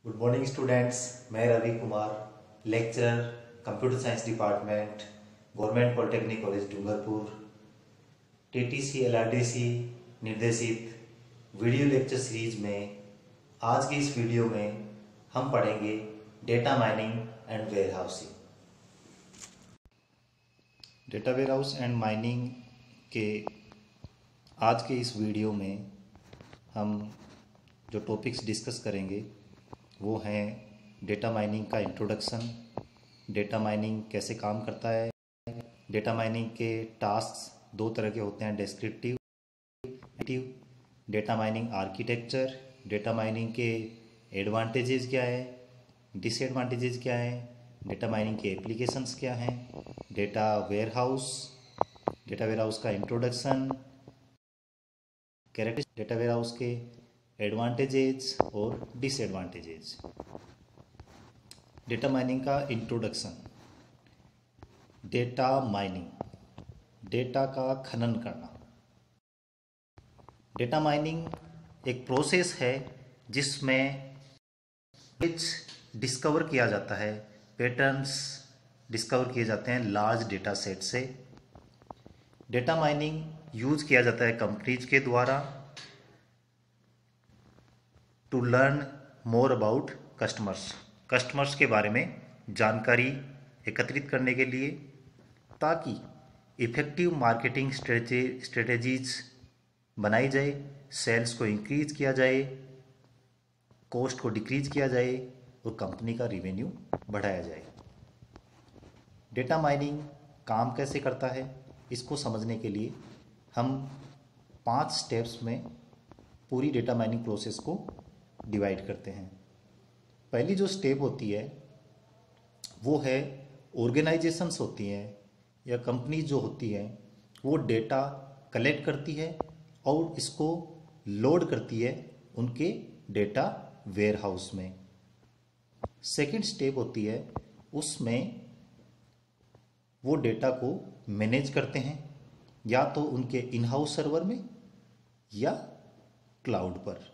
Good morning students. मैं Ravi Kumar, lecturer computer science department, government polytechnic college Dungarpur, TTC LRDC निर्देशित video lecture series में आज की इस वीडियो में हम पढ़ेंगे data mining and warehousing. Data warehouse and mining के आज के इस वीडियो में हम जो टॉपिक्स डिस्कस करेंगे वो हैं डेटा माइनिंग का इंट्रोडक्शन, डेटा माइनिंग कैसे काम करता है, डेटा माइनिंग के टास्क्स दो तरह के होते हैं, descriptive, data mining architecture, data mining के एडवांटेजेस क्या है, डिसएडवांटेजेस क्या है, डेटा माइनिंग के एप्लीकेशंस क्या हैं, डेटा वेयरहाउस का इंट्रोडक्शन, कैरेक्टरिस्टिक्स डेटा वेयरहाउस के एडवांटेजेस और डिसएडवांटेजेस। डेटा माइनिंग का इंट्रोडक्शन। डेटा माइनिंग, डेटा का खनन करना। डेटा माइनिंग एक प्रोसेस है जिसमें कुछ डिस्कवर किया जाता है, पैटर्न्स डिस्कवर किए जाते हैं लार्ज डेटा सेट से। डेटा माइनिंग यूज किया जाता है कंपनीज के द्वारा to learn more about customers के बारे में जानकारी एकत्रित करने के लिए, ताकि इफ़ेक्टिव मार्केटिंग स्ट्रेटेजीज बनाई जाए, सेल्स को इंक्रीज किया जाए, कॉस्ट को डिक्रीज किया जाए और कंपनी का रिवेन्यू बढ़ाया जाए। डेटा माइनिंग काम कैसे करता है, इसको समझने के लिए हम 5 स्टेप्स में पूरी डेटा माइनिंग प्रोसेस को डिवाइड करते हैं। पहली जो स्टेप होती है वो है ऑर्गेनाइजेशंस होती हैं या कंपनी जो होती है वो डेटा कलेक्ट करती है और इसको लोड करती है उनके डेटा वेयरहाउस में। सेकंड स्टेप होती है उसमें वो डेटा को मैनेज करते हैं, या तो उनके इन हाउस सर्वर में या क्लाउड पर।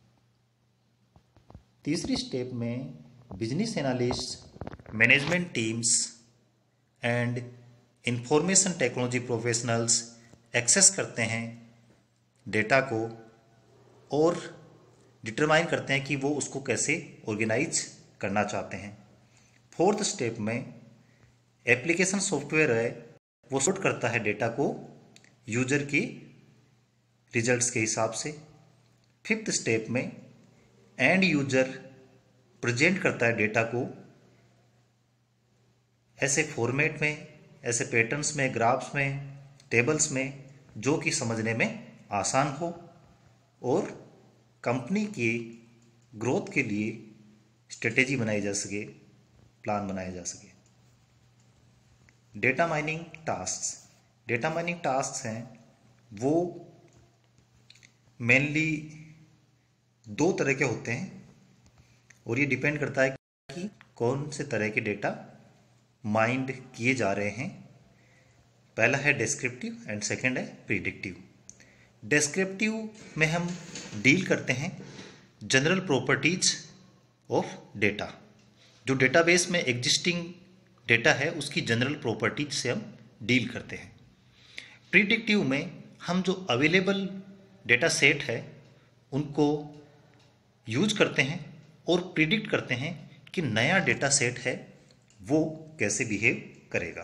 तीसरी स्टेप में business analyst, management teams and information technology professionals access करते हैं डेटा को और डिटरमाइन करते हैं कि वो उसको कैसे ऑर्गेनाइज करना चाहते हैं। फोर्थ स्टेप में एप्लीकेशन सॉफ्टवेयर है वो सॉर्ट करता है डेटा को यूजर की रिजल्ट्स के हिसाब से। फिफ्थ स्टेप में एंड यूजर प्रेजेंट करता है डेटा को ऐसे फॉर्मेट में, ऐसे पैटर्न्स में, ग्राफ्स में, टेबल्स में, जो कि समझने में आसान हो और कंपनी की ग्रोथ के लिए स्ट्रेटेजी बनाई जा सके, प्लान बनाया जा सके। डेटा माइनिंग टास्क्स हैं वो मेनली 2 तरह के होते हैं और ये डिपेंड करता है कि कौन से तरह के डेटा माइंड किए जा रहे हैं। पहला है डिस्क्रिप्टिव एंड सेकंड है प्रिडिक्टिव। डिस्क्रिप्टिव में हम डील करते हैं जनरल प्रॉपर्टीज ऑफ डेटा, जो डेटाबेस में एग्जिस्टिंग डेटा है उसकी जनरल प्रॉपर्टीज से हम डील करते हैं। प्रिडिक्टिव में हम जो अवेलेबल डेटा सेट है उनको यूज करते हैं और प्रिडिक्ट करते हैं कि नया डेटा सेट है वो कैसे बिहेव करेगा।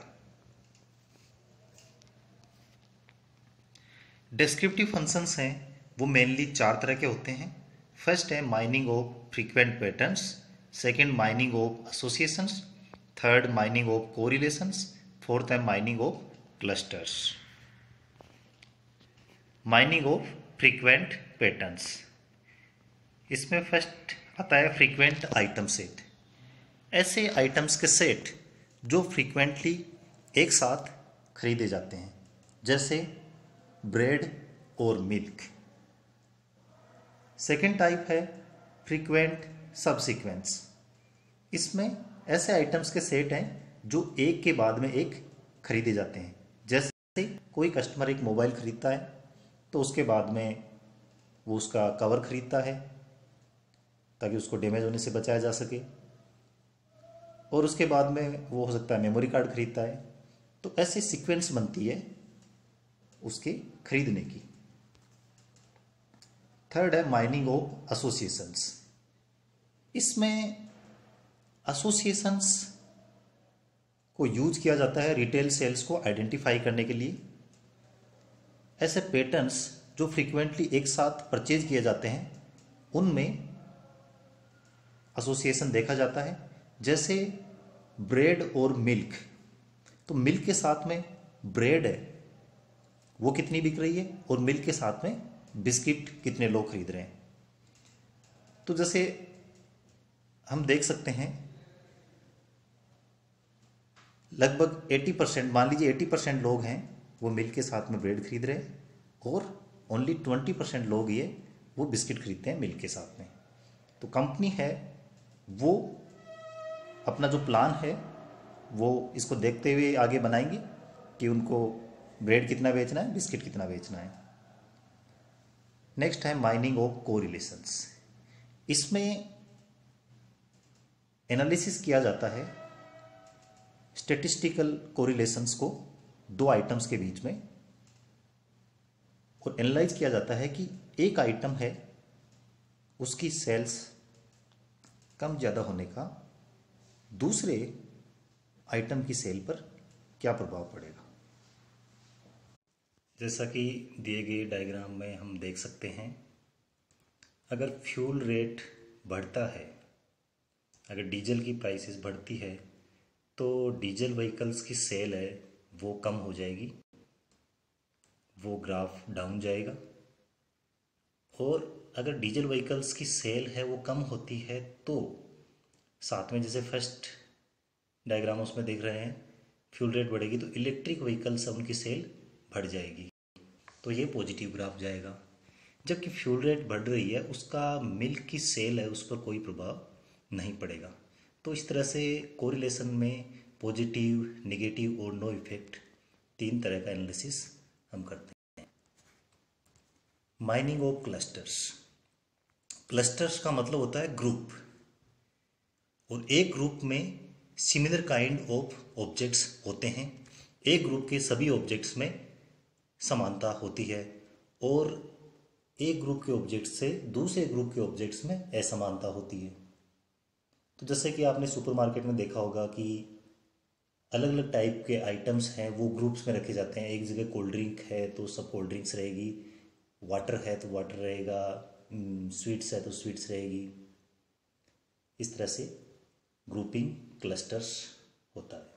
डिस्क्रिप्टिव फंक्शंस हैं वो मेनली 4 तरह के होते हैं। फर्स्ट है mining of frequent patterns, second mining of associations, third mining of correlations, fourth है mining of clusters. Mining of frequent patterns, इसमें फर्स्ट आता है फ्रीक्वेंट आइटम सेट। ऐसे आइटम्स के सेट जो फ्रीक्वेंटली एक साथ खरीदे जाते हैं, जैसे ब्रेड और मिल्क। सेकेंड टाइप है फ्रीक्वेंट सबसीक्वेंस। इसमें ऐसे आइटम्स के सेट हैं जो एक के बाद में एक खरीदे जाते हैं, जैसे कोई कस्टमर एक मोबाइल खरीदता है तो उसके बाद में वो उसका कवर खरीदता है, ताकि उसको डैमेज होने से बचाया जा सके। और उसके बाद में वो हो सकता है मेमोरी कार्ड खरीदता है। तो ऐसी सीक्वेंस बनती है उसके खरीदने की। थर्ड है माइनिंग ऑफ एसोसिएशंस। इसमें एसोसिएशंस को यूज किया जाता है रिटेल सेल्स को आइडेंटिफाई करने के लिए। ऐसे पैटर्न्स जो फ्रीक्वेंटली एक साथ परचेज किए जाते हैं उनमें एसोसिएशन देखा जाता है। जैसे ब्रेड और मिल्क, तो मिल्क के साथ में ब्रेड है वो कितनी बिक रही है और मिल्क के साथ में बिस्किट कितने लोग खरीद रहे हैं। तो जैसे हम देख सकते हैं लगभग 80%, मान लीजिए 80% लोग हैं वो मिल्क के साथ में ब्रेड खरीद रहे हैं और ओनली 20% लोग ये वो बिस्किट खरीदते हैं मिल्क के साथ में। तो कंपनी है वो अपना जो प्लान है वो इसको देखते हुए आगे बनाएंगे कि उनको ब्रेड कितना बेचना है, बिस्किट कितना बेचना है। नेक्स्ट है माइनिंग ऑफ कोरिलेशंस। इसमें एनालिसिस किया जाता है स्टैटिस्टिकल कोरिलेशंस को दो आइटम्स के बीच में, और एनालाइज किया जाता है कि एक आइटम है उसकी सेल्स कम ज़्यादा होने का दूसरे आइटम की सेल पर क्या प्रभाव पड़ेगा। जैसा कि दिए गए डायग्राम में हम देख सकते हैं, अगर फ्यूल रेट बढ़ता है, अगर डीजल की प्राइसेस बढ़ती है तो डीजल व्हीकल्स की सेल है वो कम हो जाएगी, वो ग्राफ डाउन जाएगा। और अगर डीजल व्हीकल्स की सेल है वो कम होती है तो साथ में जैसे फर्स्ट डायग्राम उसमें देख रहे हैं फ्यूल रेट बढ़ेगी तो इलेक्ट्रिक व्हीकल्स उनकी सेल बढ़ जाएगी, तो ये पॉजिटिव ग्राफ जाएगा। जबकि फ्यूल रेट बढ़ रही है उसका मिल्क की सेल है उस पर कोई प्रभाव नहीं पड़ेगा। तो इस तरह से कोरिलेशन में पॉजिटिव, नेगेटिव और नो इफेक्ट तीन तरह का एनालिसिस हम करते हैं। Mining of clusters. क्लस्टर्स का मतलब होता है ग्रुप, और एक ग्रुप में सिमिलर काइंड ऑफ ऑब्जेक्ट्स होते हैं। एक ग्रुप के सभी ऑब्जेक्ट्स में समानता होती है और एक ग्रुप के ऑब्जेक्ट से दूसरे ग्रुप के ऑब्जेक्ट्स में असमानता होती है। तो जैसे कि आपने सुपरमार्केट में देखा होगा कि अलग अलग टाइप के आइटम्स हैं वो ग्रुप्स में रखे जाते हैं। एक जगह कोल्ड ड्रिंक है तो सब कोल्ड ड्रिंक्स रहेगी, वाटर है तो वाटर रहेगा, स्वीट्स है तो स्वीट्स रहेगी। इस तरह से ग्रुपिंग क्लस्टर्स होता है।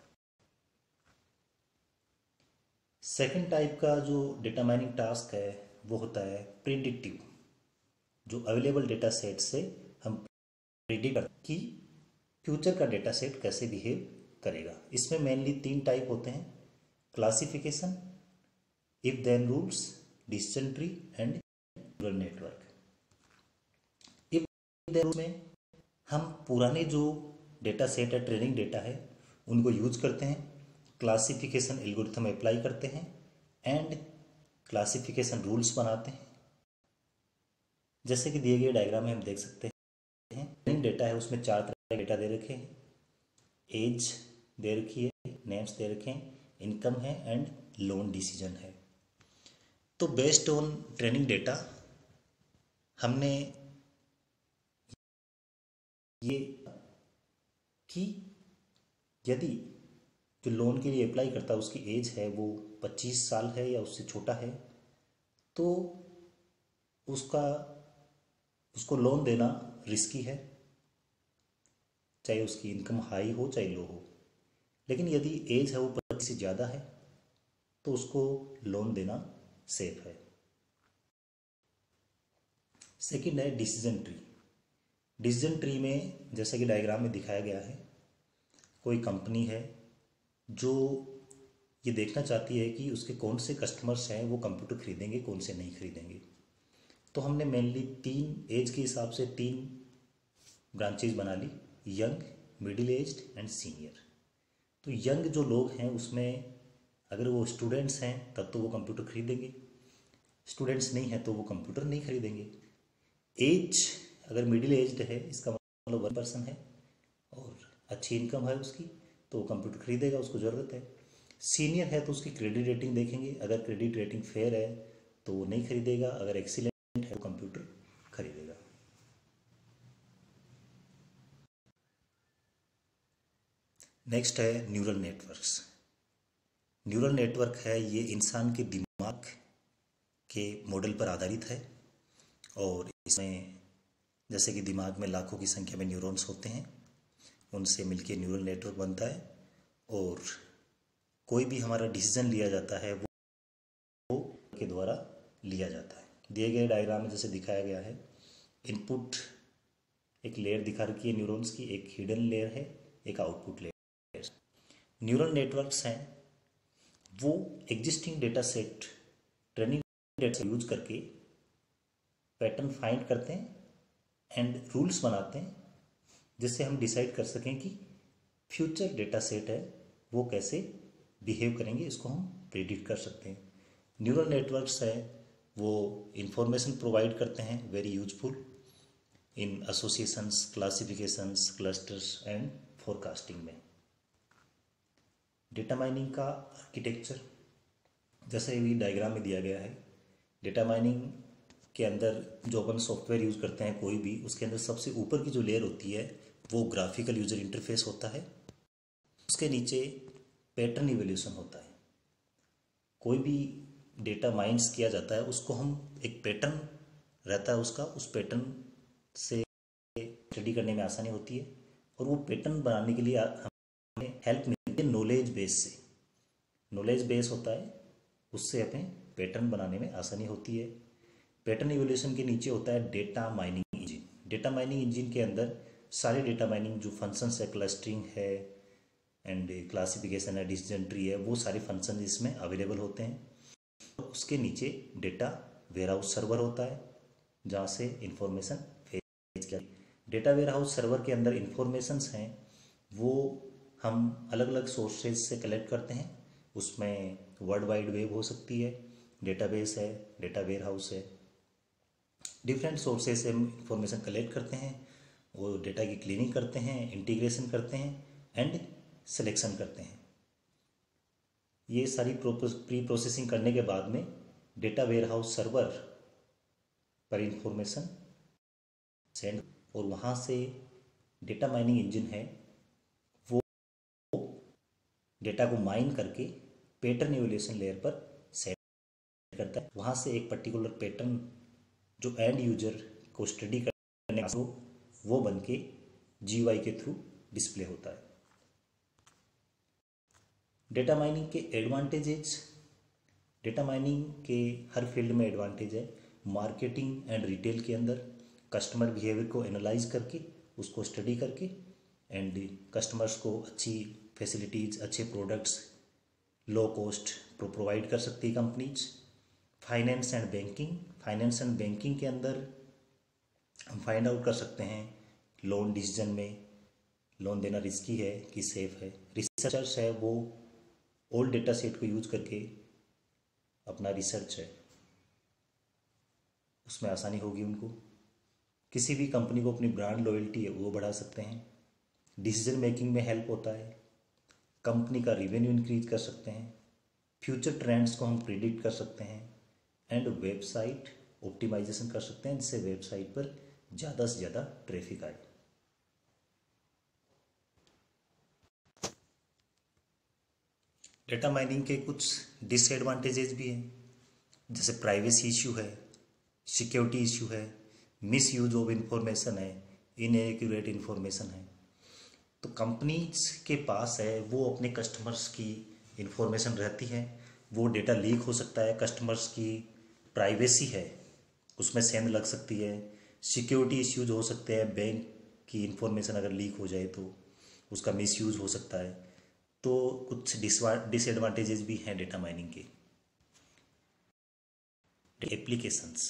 सेकंड टाइप का जो डेटा माइनिंग टास्क है वो होता है प्रिडिक्टिव, जो अवेलेबल डेटा सेट से हम प्रिडिक्ट करते हैं कि फ्यूचर का डेटा सेट कैसे बिहेव करेगा। इसमें मेनली तीन टाइप होते हैं: classification, if then rules, decision tree and neural network. If then rules में हम पुराने जो डेटा सेट है, ट्रेनिंग डेटा है, उनको यूज करते हैं, क्लासिफिकेशन एल्गोरिथम अप्लाई करते हैं एंड क्लासिफिकेशन रूल्स बनाते हैं। जैसे कि दिए गए डायग्राम में हम देख सकते हैं ट्रेनिंग डेटा है उसमें चार तरह के डेटा दे रखे हैं। एज दे रखी है, नेम्स दे रखे हैं, इनकम है एंड लोन डिसीजन है। तो बेस्ड ऑन ट्रेनिंग डेटा हमने ये कि यदि जो लोन के लिए अप्लाई करता है उसकी एज है वो 25 साल है या उससे छोटा है तो उसको लोन देना रिस्की है, चाहे उसकी इनकम हाई हो चाहे लो हो। लेकिन यदि एज है वो 25 से ज़्यादा है तो उसको लोन देना सेफ है। सेकंड है डिसीजन ट्री। डिसीजन ट्री में जैसा कि डायग्राम में दिखाया गया है, कोई कंपनी है जो ये देखना चाहती है कि उसके कौन से कस्टमर्स हैं वो कंप्यूटर खरीदेंगे, कौन से नहीं खरीदेंगे। तो हमने मेनली तीन एज के हिसाब से तीन ब्रांचेज बना ली: young, middle aged and senior. तो यंग जो लोग हैं उसमें अगर वो स्टूडेंट्स हैं तब तो वो कंप्यूटर खरीदेंगे, स्टूडेंट्स नहीं हैं तो वो कंप्यूटर नहीं खरीदेंगे। एज अगर मिडिल एज्ड है इसका मतलब 1 पर्सन है और अच्छी इनकम है उसकी, तो वो कंप्यूटर खरीदेगा, उसको ज़रूरत है। सीनियर है तो उसकी क्रेडिट रेटिंग देखेंगे, अगर क्रेडिट रेटिंग फेयर है तो वो नहीं खरीदेगा, अगर एक्सीलेंट है तो कंप्यूटर खरीदेगा। नेक्स्ट है न्यूरल नेटवर्क्स। न्यूरल नेटवर्क है ये इंसान के दिमाग के मॉडल पर आधारित है और इसमें जैसे कि दिमाग में लाखों की संख्या में न्यूरॉन्स होते हैं, उनसे मिलके न्यूरल नेटवर्क बनता है और कोई भी हमारा डिसीजन लिया जाता है वो के द्वारा लिया जाता है। दिए गए डायग्राम में जैसे दिखाया गया है, इनपुट एक लेयर दिखा रखी है न्यूरॉन्स की, एक हिडन लेयर है, एक आउटपुट लेयर। न्यूरल नेटवर्क्स हैं वो existing data set, training data use करके पैटर्न फाइंड करते हैं एंड रूल्स बनाते हैं, जिससे हम डिसाइड कर सकें कि फ्यूचर डेटा सेट है वो कैसे बिहेव करेंगे, इसको हम प्रेडिक्ट कर सकते हैं। न्यूरल नेटवर्क्स है वो इंफॉर्मेशन प्रोवाइड करते हैं, very useful in associations, classifications, clusters and forecasting में। डेटा माइनिंग का आर्किटेक्चर जैसे भी डायग्राम में दिया गया है, डेटा माइनिंग के अंदर जो अपन सॉफ्टवेयर यूज़ करते हैं कोई भी, उसके अंदर सबसे ऊपर की जो लेयर होती है वो ग्राफिकल यूजर इंटरफेस होता है, उसके नीचे पैटर्न इवोल्यूशन होता है। कोई भी डेटा माइंस किया जाता है उसको हम एक पैटर्न रहता है उसका, उस पैटर्न से स्टडी करने में आसानी होती है और वो पैटर्न बनाने के लिए हमें हेल्प मिलती है नॉलेज बेस से। नॉलेज बेस होता है, उससे हमें पैटर्न बनाने में आसानी होती है। पैटर्न इवोल्यूशन के नीचे होता है data mining engine. Data mining engine के अंदर सारे डेटा माइनिंग जो फंक्शंस है, क्लस्टरिंग है एंड क्लासिफिकेशन है, डिसीजन ट्री है, वो सारे फंक्शन इसमें अवेलेबल होते हैं। उसके नीचे डेटा वेयरहाउस सर्वर होता है जहाँ से इंफॉर्मेशन फेच किया। डेटा वेयरहाउस सर्वर के अंदर इंफॉर्मेशंस हैं वो हम अलग अलग सोर्सेज से कलेक्ट करते हैं, उसमें वर्ल्ड वाइड वेब हो सकती है, डेटाबेस है, डेटा वेयरहाउस है, डिफरेंट सोर्सेज से हम इंफॉर्मेशन कलेक्ट करते हैं, वो डेटा की क्लीनिंग करते हैं, इंटीग्रेशन करते हैं एंड सिलेक्शन करते हैं। ये सारी प्री प्रोसेसिंग करने के बाद में डेटा वेयरहाउस सर्वर पर इंफॉर्मेशन सेंड, और वहाँ से डेटा माइनिंग इंजन है वो डेटा को माइन करके पैटर्न इवोल्यूशन लेयर पर सेट करता है। वहाँ से एक पर्टिकुलर पैटर्न जो एंड यूजर को स्टडी करने का वो बन के GUI के थ्रू डिस्प्ले होता है। डेटा माइनिंग के एडवांटेजेस, डेटा माइनिंग के हर फील्ड में एडवांटेज है। मार्केटिंग एंड रिटेल के अंदर कस्टमर बिहेवियर को एनालाइज करके उसको स्टडी करके एंड कस्टमर्स को अच्छी फैसिलिटीज़, अच्छे प्रोडक्ट्स लो कॉस्ट प्रोवाइड कर सकती है companies. Finance and banking, finance and banking के अंदर हम फाइंड आउट कर सकते हैं लोन डिसीजन में लोन देना रिस्की है कि सेफ है। रिसर्चर्स है वो ओल्ड डेटा सेट को यूज करके अपना रिसर्च है उसमें आसानी होगी उनको। किसी भी कंपनी को अपनी ब्रांड लॉयल्टी है वो बढ़ा सकते हैं। डिसीजन मेकिंग में हेल्प होता है, कंपनी का रिवेन्यू इंक्रीज कर सकते हैं, फ्यूचर ट्रेंड्स को हम प्रिडिक्ट कर सकते हैं एंड वेबसाइट ऑप्टिमाइजेशन कर सकते हैं जिससे वेबसाइट पर ज़्यादा से ज़्यादा ट्रैफिक आए। डेटा माइनिंग के कुछ डिसएडवांटेजेस भी हैं, जैसे प्राइवेसी इश्यू है, सिक्योरिटी इश्यू है, मिस यूज ऑफ इंफॉर्मेशन है, इनएक्यूरेट इंफॉर्मेशन है। तो कंपनीज के पास है वो अपने कस्टमर्स की इंफॉर्मेशन रहती है, वो डेटा लीक हो सकता है, कस्टमर्स की प्राइवेसी है उसमें सेंध लग सकती है, सिक्योरिटी इश्यूज हो सकते हैं, बैंक की इंफॉर्मेशन अगर लीक हो जाए तो उसका मिसयूज हो सकता है। तो कुछ डिसएडवांटेजेस भी हैं डेटा माइनिंग के। एप्लीकेशंस,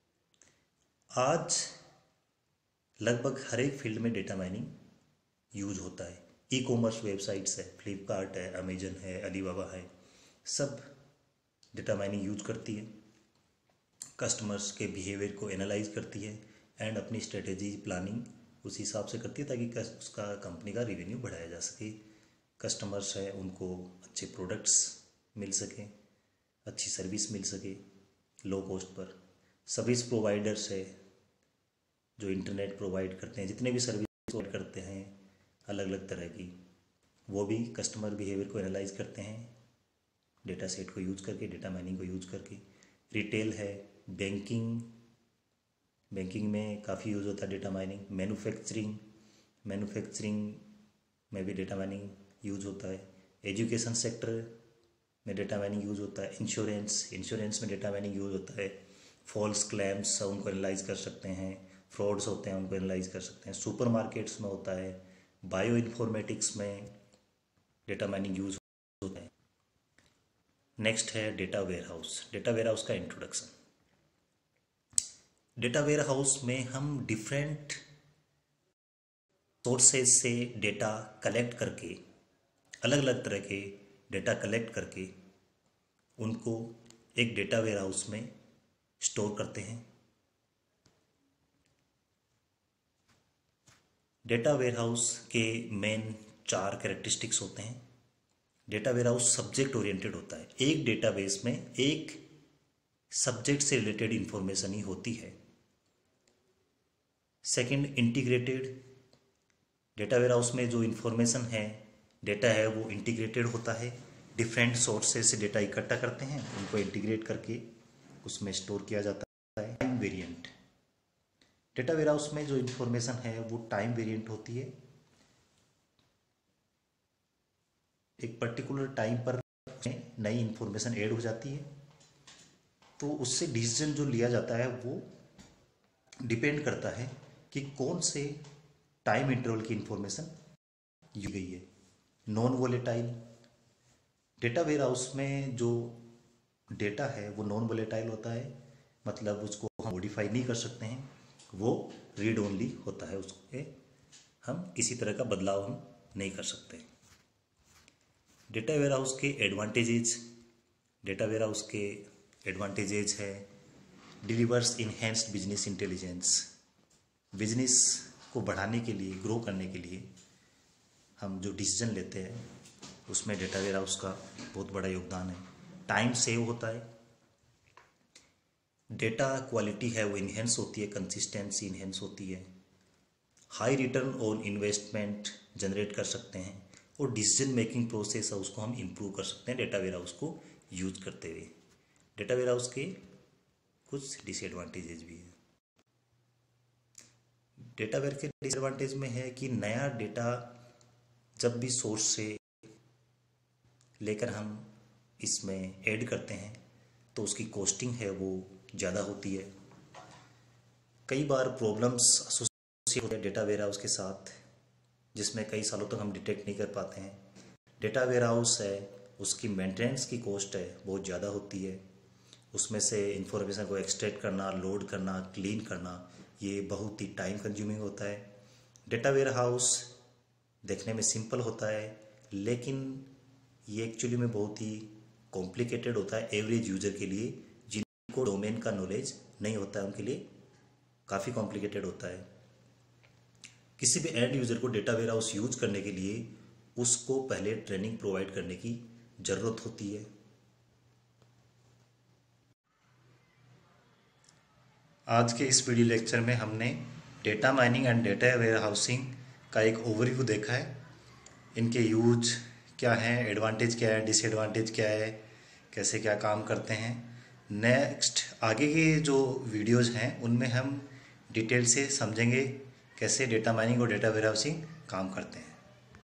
आज लगभग हर एक फील्ड में डेटा माइनिंग यूज होता है। ई कॉमर्स वेबसाइट्स है, फ्लिपकार्ट है, अमेजन है, अलीबाबा है, सब डेटा माइनिंग यूज करती है, कस्टमर्स के बिहेवियर को एनालाइज करती है एंड अपनी स्ट्रेटेजी प्लानिंग उस हिसाब से करती है ताकि उसका कंपनी का रेवेन्यू बढ़ाया जा सके। कस्टमर्स है उनको अच्छे प्रोडक्ट्स मिल सकें, अच्छी सर्विस मिल सके लो कॉस्ट पर। सर्विस प्रोवाइडर्स है जो इंटरनेट प्रोवाइड करते हैं, जितने भी सर्विस प्रोवाइड करते हैं अलग अलग तरह की, वो भी कस्टमर बिहेवियर को एनालाइज करते हैं डेटा सेट को यूज करके, डेटा माइनिंग को यूज करके। रिटेल है, बैंकिंग में काफ़ी यूज़ होता है डेटा माइनिंग। मैन्युफैक्चरिंग में भी डेटा माइनिंग यूज होता है। एजुकेशन सेक्टर में डेटा माइनिंग यूज होता है। इंश्योरेंस में डेटा माइनिंग यूज होता है। फॉल्स क्लेम्स उनको एनालाइज कर सकते हैं, फ्रॉड्स होते हैं उनको एनालाइज कर सकते हैं। सुपरमार्केट्स में होता है। बायो इन्फॉर्मेटिक्स में डेटा माइनिंग यूज होता है। नेक्स्ट है डेटा वेयरहाउस। डेटा वेयरहाउस का इंट्रोडक्शन। डेटा वेयरहाउस में हम डिफरेंट सोर्सेज से डेटा कलेक्ट करके, अलग अलग तरह के डेटा कलेक्ट करके उनको एक डेटा वेयरहाउस में स्टोर करते हैं। डेटा वेयरहाउस के मेन 4 कैरेक्टरिस्टिक्स होते हैं। डेटा वेयरहाउस सब्जेक्ट ओरिएंटेड होता है। एक डेटाबेस में एक सब्जेक्ट से रिलेटेड इंफॉर्मेशन ही होती है। Second, integrated. डेटा वेयरहाउस में जो इंफॉर्मेशन है, डेटा है, वो इंटीग्रेटेड होता है। डिफरेंट सोर्सेज से डेटा इकट्ठा करते हैं, उनको इंटीग्रेट करके उसमें स्टोर किया जाता है। Time variant. डेटा वेयरहाउस में जो इंफॉर्मेशन है वो टाइम वेरिएंट होती है। एक पर्टिकुलर टाइम पर नई इंफॉर्मेशन ऐड हो जाती है, तो उससे डिसीजन जो लिया जाता है वो डिपेंड करता है कि कौन से टाइम इंटरवल की इंफॉर्मेशन दी गई है। Non volatile. डेटा वेयरहाउस में जो डेटा है वो नॉन वोलेटाइल होता है, मतलब उसको हम मॉडिफाई नहीं कर सकते हैं, वो रीड ओनली होता है, उसके हम किसी तरह का बदलाव हम नहीं कर सकते। डेटा वेयरहाउस के एडवांटेजेस। डेटा वेयरहाउस के एडवांटेजेस है delivers enhanced business intelligence. Business को बढ़ाने के लिए, ग्रो करने के लिए हम जो डिसीजन लेते हैं उसमें डेटा वेयरहाउस का बहुत बड़ा योगदान है। टाइम सेव होता है। डेटा क्वालिटी है वो इन्हेंस होती है, कंसिस्टेंसी इन्हेंस होती है। High return on investment generate कर सकते हैं और डिसीजन मेकिंग प्रोसेस है उसको हम इम्प्रूव कर सकते हैं डेटा वेयरहाउस को यूज करते हुए। डेटा वेयरहाउस के कुछ डिसएडवांटेजेस भी है। डेटा वेयर के डिसएडवांटेज में है कि नया डेटा जब भी सोर्स से लेकर हम इसमें ऐड करते हैं तो उसकी कॉस्टिंग है वो ज़्यादा होती है। कई बार प्रॉब्लम्स एसोसिएट होते हैं डेटा वेयरहाउस के साथ, जिसमें कई सालों तक हम डिटेक्ट नहीं कर पाते हैं। डेटा वेयरहाउस है उसकी मेंटेनेंस की कॉस्ट है बहुत ज़्यादा होती है। उसमें से इंफॉर्मेशन को एक्सट्रैक्ट करना, लोड करना, क्लीन करना, ये बहुत ही टाइम कंज्यूमिंग होता है। डेटा वेयरहाउस देखने में सिंपल होता है, लेकिन ये एक्चुअली में बहुत ही कॉम्प्लिकेटेड होता है एवरेज यूजर के लिए, जिनको डोमेन का नॉलेज नहीं होता है, उनके लिए काफ़ी कॉम्प्लिकेटेड होता है। किसी भी एंड यूजर को डेटा वेयरहाउस यूज करने के लिए उसको पहले ट्रेनिंग प्रोवाइड करने की ज़रूरत होती है। आज के इस वीडियो लेक्चर में हमने data mining and data warehousing का एक ओवरव्यू देखा है। इनके यूज क्या हैं, एडवांटेज क्या है, डिसएडवांटेज क्या है, कैसे क्या काम करते हैं। नेक्स्ट आगे के जो वीडियोज़ हैं उनमें हम डिटेल से समझेंगे कैसे डेटा माइनिंग और डेटा वेयरहाउसिंग काम करते हैं।